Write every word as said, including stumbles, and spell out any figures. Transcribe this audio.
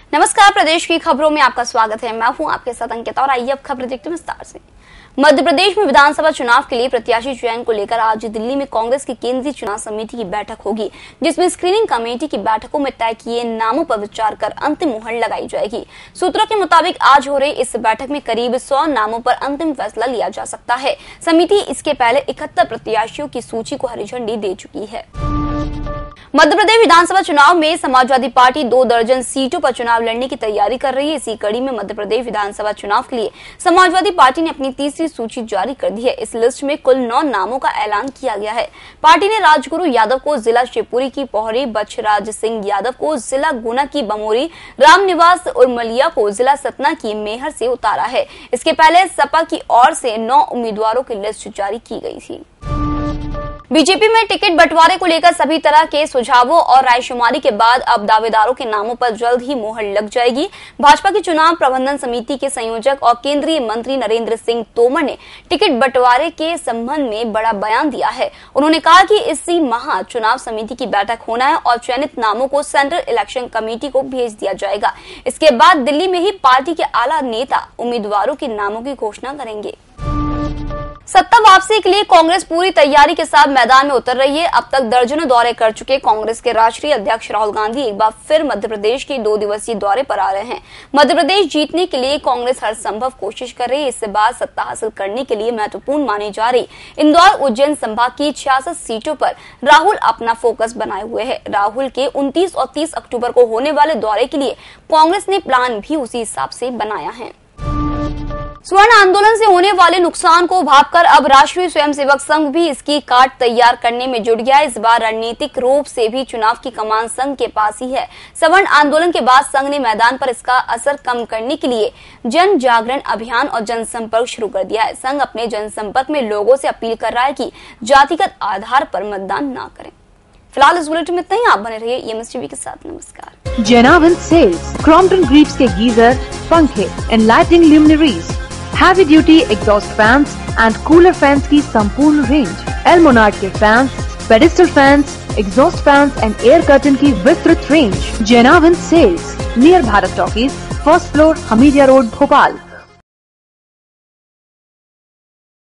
नमस्कार, प्रदेश की खबरों में आपका स्वागत है। मैं हूं आपके साथ अंकिता और आइए अब खबर देखते हैं विस्तार से। मध्य प्रदेश में विधानसभा चुनाव के लिए प्रत्याशी चयन को लेकर आज दिल्ली में कांग्रेस की केंद्रीय चुनाव समिति की बैठक होगी, जिसमें स्क्रीनिंग कमेटी की बैठकों में तय किए नामों पर विचार कर अंतिम मुहर लगाई जाएगी। सूत्रों के मुताबिक आज हो रही इस बैठक में करीब सौ नामों पर अंतिम फैसला लिया जा सकता है। समिति इसके पहले इकहत्तर प्रत्याशियों की सूची को हरी झंडी दे चुकी है। मध्य प्रदेश विधानसभा चुनाव में समाजवादी पार्टी दो दर्जन सीटों पर चुनाव लड़ने की तैयारी कर रही है। इसी कड़ी में मध्य प्रदेश विधानसभा चुनाव के लिए समाजवादी पार्टी ने अपनी तीसरी सूची जारी कर दी है। इस लिस्ट में कुल नौ नामों का ऐलान किया गया है। पार्टी ने राजगुरु यादव को जिला शिवपुरी की पोहरी, बछराज सिंह यादव को जिला गुना की बमोरी, रामनिवास उर्मलिया को जिला सतना की मेहर से उतारा है। इसके पहले सपा की ओर से नौ उम्मीदवारों की लिस्ट जारी की गई थी। बीजेपी में टिकट बंटवारे को लेकर सभी तरह के सुझावों और रायशुमारी के बाद अब दावेदारों के नामों पर जल्द ही मोहर लग जाएगी। भाजपा की चुनाव प्रबंधन समिति के संयोजक और केंद्रीय मंत्री नरेंद्र सिंह तोमर ने टिकट बंटवारे के संबंध में बड़ा बयान दिया है। उन्होंने कहा कि इसी माह चुनाव समिति की बैठक होना है और चयनित नामों को सेंट्रल इलेक्शन कमेटी को भेज दिया जाएगा। इसके बाद दिल्ली में ही पार्टी के आला नेता उम्मीदवारों के नामों की घोषणा करेंगे। सत्ता वापसी के लिए कांग्रेस पूरी तैयारी के साथ मैदान में उतर रही है। अब तक दर्जनों दौरे कर चुके कांग्रेस के राष्ट्रीय अध्यक्ष राहुल गांधी एक बार फिर मध्य प्रदेश के दो दिवसीय दौरे पर आ रहे हैं। मध्य प्रदेश जीतने के लिए कांग्रेस हर संभव कोशिश कर रही है। इससे बाद सत्ता हासिल करने के लिए महत्वपूर्ण मानी जा रही इंदौर उज्जैन संभाग की छियासठ सीटों पर राहुल अपना फोकस बनाए हुए है। राहुल के उनतीस और तीस अक्टूबर को होने वाले दौरे के लिए कांग्रेस ने प्लान भी उसी हिसाब से बनाया है। स्वर्ण आंदोलन से होने वाले नुकसान को भांपकर अब राष्ट्रीय स्वयंसेवक संघ भी इसकी काट तैयार करने में जुट गया है। इस बार रणनीतिक रूप से भी चुनाव की कमान संघ के पास ही है। स्वर्ण आंदोलन के बाद संघ ने मैदान पर इसका असर कम करने के लिए जन जागरण अभियान और जनसंपर्क शुरू कर दिया है। संघ अपने जनसंपर्क में लोगों से अपील कर रहा है कि जातिगत आधार पर मतदान न करें। फिलहाल इस बुलेटिन में इतना ही। आप बने रहिए ईएमएस टीवी के साथ। नमस्कार। जेनावन सेल्स क्रॉम्पटन ग्रीव्स के गीजर, पंखे, enlightening luminaries, heavy duty exhaust fans and cooler fans की संपूर्ण रेंज, एलमोनार्ड के fans, pedestal fans, exhaust fans and air curtain की विस्तृत रेंज। जेनावन sales near Bharat talkies, first floor, Hamidia road, Bhopal.